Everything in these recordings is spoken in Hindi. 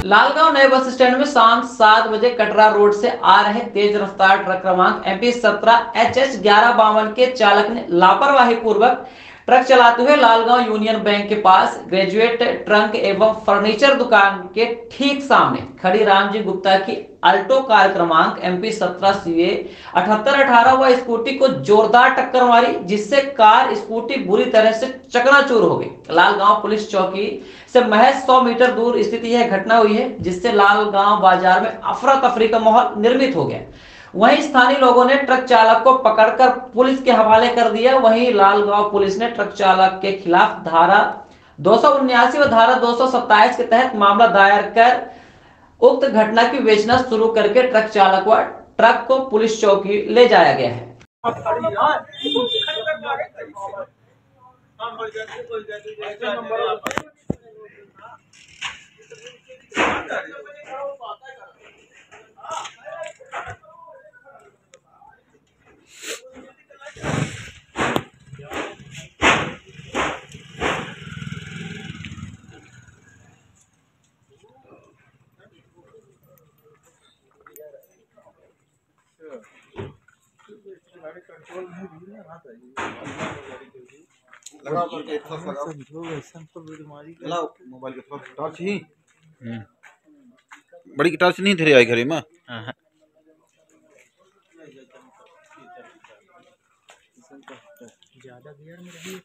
लालगांव नए बस स्टैंड में शाम 7 बजे कटरा रोड से आ रहे तेज रफ्तार ट्रक क्रमांक MP 17 HH 1152 के चालक ने लापरवाही पूर्वक ट्रक चलाते हुए लालगांव यूनियन बैंक के पास ग्रेजुएट ट्रंक एवं फर्नीचर दुकान के ठीक सामने खड़ी रामजी गुप्ता की अल्टो कार क्रमांक MP 17 CA 7818 व स्कूटी को जोरदार टक्कर मारी, जिससे कार स्कूटी बुरी तरह से चकनाचूर हो गई। लालगांव पुलिस चौकी से महज 100 मीटर दूर स्थित यह घटना हुई है, जिससे लालगांव बाजार में अफरा तफरी का माहौल निर्मित हो गया। वहीं स्थानीय लोगों ने ट्रक चालक को पकड़कर पुलिस के हवाले कर दिया। वहीं लालगांव पुलिस ने ट्रक चालक के खिलाफ धारा 279 व धारा 227 के तहत मामला दायर कर उक्त घटना की विवेचना शुरू करके ट्रक चालक व ट्रक को पुलिस चौकी ले जाया गया है। कंट्रोल में भी ना लगा करके लगाओ मोबाइल के थोड़ा टॉर्च ही बड़ी टॉर्च नहीं धरे आई घरे में ज्यादा गियर में रही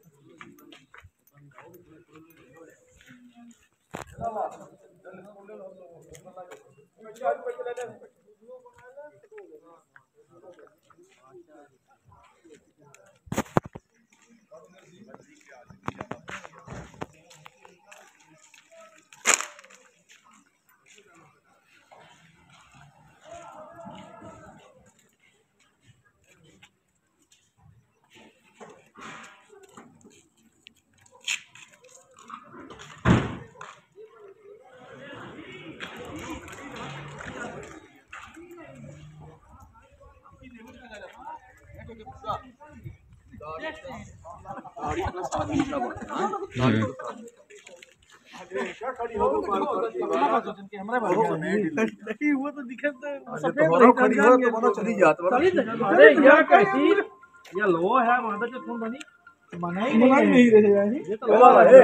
वो तो दिखत चली जात अरे यार कैसी ये लो है वहां तक फोन बनी मनाई नहीं रहे यानी ये तो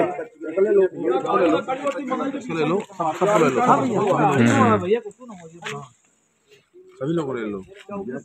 ले लो सब ले लो भैया कुछ ना हो सभी लोग ले लो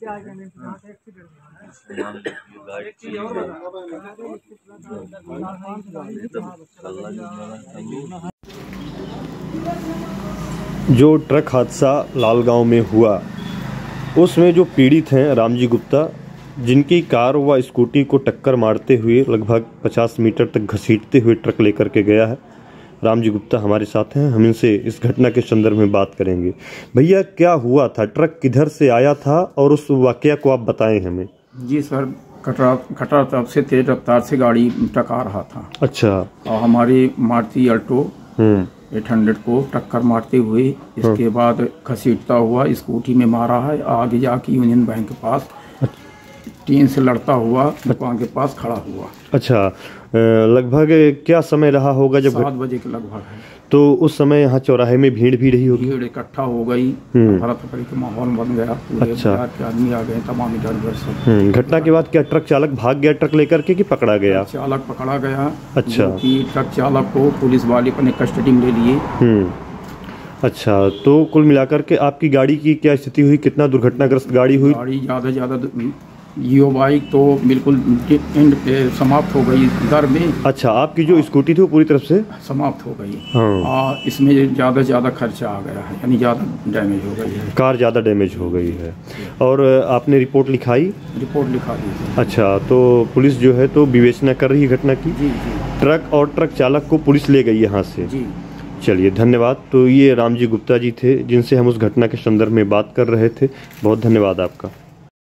जो ट्रक हादसा लालगांव में हुआ उसमें जो पीड़ित हैं रामजी गुप्ता, जिनकी कार व स्कूटी को टक्कर मारते हुए लगभग 50 मीटर तक घसीटते हुए ट्रक लेकर के गया है। रामजी गुप्ता हमारे साथ हैं, हम इनसे इस घटना के संदर्भ में बात करेंगे। भैया क्या हुआ था, ट्रक किधर से आया था और उस वाकया को आप बताएं हमें। जी सर, कटरा तरफ से तेज रफ्तार से गाड़ी ट्रक आ रहा था। अच्छा। और हमारी मारुति अल्टो 800 को टक्कर मारते हुए इसके बाद घसीटता हुआ स्कूटी में मारा है। आगे जाके यूनियन बैंक के पास टीन से लड़ता हुआ दुकान के पास खड़ा हुआ। अच्छा, लगभग क्या समय रहा होगा जब 7 बजे के लगभग है। तो उस समय यहाँ चौराहे में भीड़ भी रही होगी। भीड़ इकट्ठा हो गई, हरा-थपरी का माहौल बन गया। अच्छा। आदमी आ गए, तमाम इधर सब। घटना के बाद क्या ट्रक चालक भाग गया ट्रक लेकर के कि पकड़ा गया? चालक पकड़ा गया। अच्छा। ट्रक चालक को पुलिस वाले अपने कस्टडी में ले लिए। अच्छा, तो कुल मिलाकर के आपकी गाड़ी की क्या स्थिति हुई, कितना दुर्घटनाग्रस्त गाड़ी हुई? गाड़ी ज्यादा जियो बाइक तो बिल्कुल एंड पे समाप्त हो गई दर में। अच्छा, आपकी जो स्कूटी थी वो पूरी तरफ से समाप्त हो गई। हाँ। इसमें ज्यादा खर्चा आ गया है, यानी ज्यादा डैमेज हो गई है, कार ज्यादा डैमेज हो गई है। और आपने रिपोर्ट लिखाई? रिपोर्ट लिखा दी। अच्छा, तो पुलिस जो है तो विवेचना कर रही है घटना की। जी। ट्रक और ट्रक चालक को पुलिस ले गई यहाँ से। जी। चलिए, धन्यवाद। तो ये रामजी गुप्ता जी थे जिनसे हम उस घटना के संदर्भ में बात कर रहे थे। बहुत धन्यवाद आपका।